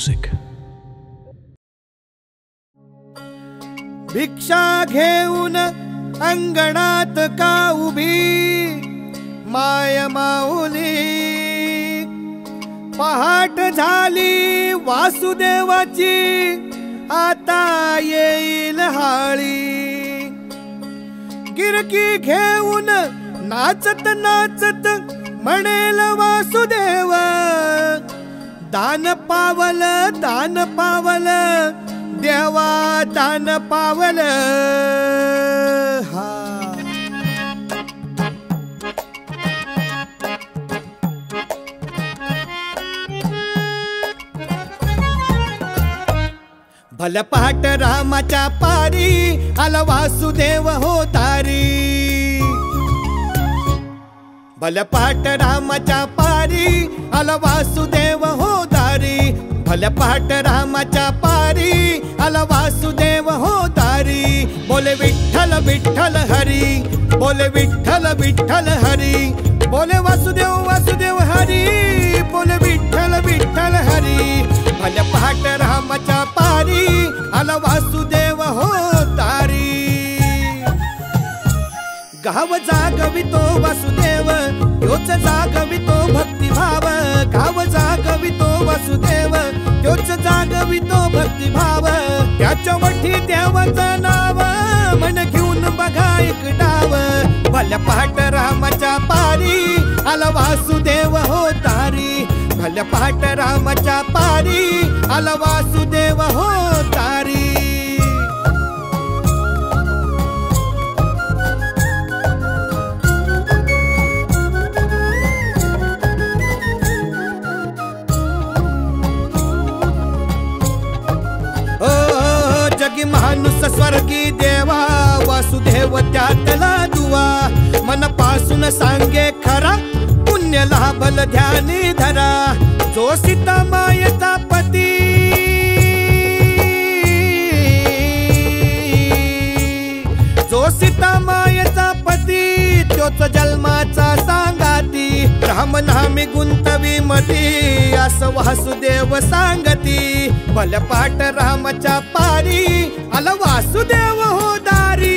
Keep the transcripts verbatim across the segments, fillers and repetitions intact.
Music. भिक्षा घेऊन अंगणात का उभी माय माऊली, पहाट झाली वासुदेवाची आता येईल हाळी. गिरकी घेऊन नाचत नाचत म्हणेल वासुदेव, दान पावल दान पावल देवा दान पावल. हा भल पहाट रामाच्या पारी आला वासुदेव हो तारी. भल पहाट रामाच्या पारी आला वासुदेव हो तारी. भल पहाट रामाच्या पारी आला वासुदेव हो तारी. बोले विठ्ठल विठ्ठल हरी, बोले विठ्ठल विठ्ठल हरी, बोले वासुदेव वासुदेव हरी, बोले विठ्ठल विठ्ठल हरी. भल पहाट रामाच्या पारी आला वासुदेव हो तारी. गाव जागवितो वासुदेव तोच जागवितो भक्तिभाव. गाव जागवितो वासुदेव तोच जागवितो भक्तिभाव. त्याच्या वठी देवाचं नाव मन घेऊन बघा एक डाव. भल पहाट रामाच्या पारी आला वासुदेव हो तारी. भल पहाट रामाच्या पारी आला वासुदेव हो तारी. जगी माणूस स्वर्गी देवा वासुदेव त्यातला दुवा. मनापासून सांगे खरा पुण्य लाभल ध्यानी धरा. जो सीता मायेचा पती जो सीता मायेचा पती तोच जन्माचा सांगाती. राम नामी गुंतवी मती असं वासुदेव सांगती. भल पहाट रामाच्या पारी आला वासुदेव हो दारी.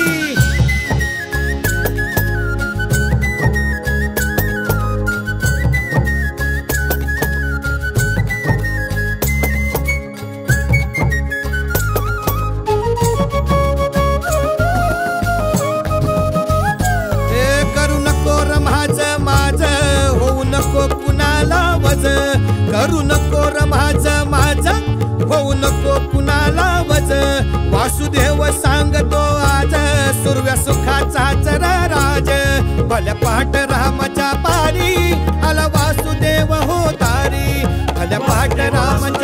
करू नको र माझ माझ होऊ नको कुणाला वज. वासुदेव सांगतो आज सुरव्या सुखाचाच राज. भल पहाट रामाच्या पारी आला वासुदेव हो तारी. भल पहाट रामाच्या